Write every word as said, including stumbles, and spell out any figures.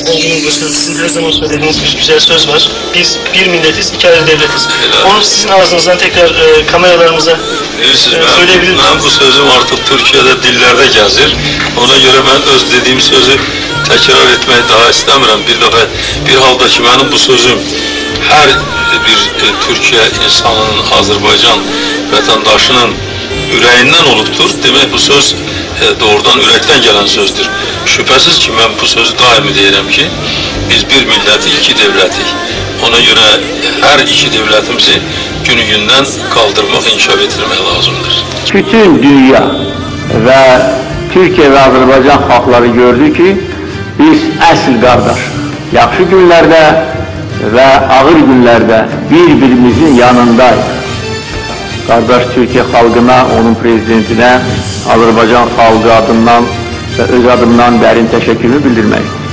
Sayın Cumhurbaşkanım, sizin her zaman söylediğiniz bir güzel söz var. Biz bir milletiz, iki ayrı devletiz. Helal. Onu sizin ağzınızdan tekrar e, kameralarımıza e, söyleyebilir misiniz? Ben bu sözüm artık Türkiye'de dillerde gezir. Ona göre ben öz dediğim sözü tekrar etmeyi daha istemiyorum. Bir defa bir halda ki benim bu sözüm her bir e, Türkiye insanının, Azerbaycan vatandaşının yüreğinden olubdur. Demek bu söz e, doğrudan yürekten gelen sözdür. Şüphesiz ki ben bu sözü daimi deyirəm ki, biz bir milleti, iki devletik. Ona göre her iki devletimizi günü günden kaldırmak, inkişaf ettirmek lazımdır. Bütün dünya ve Türkiye ve Azerbaycan halkları gördü ki, biz əsl qardaş, yaxşı günlərdə və ağır günlərdə bir-birimizin yanındayız. Qardaş Türkiye xalqına, onun prezidentinə, Azerbaycan xalqı adından ve öz adımdan dərin təşəkkürümü bildirmək.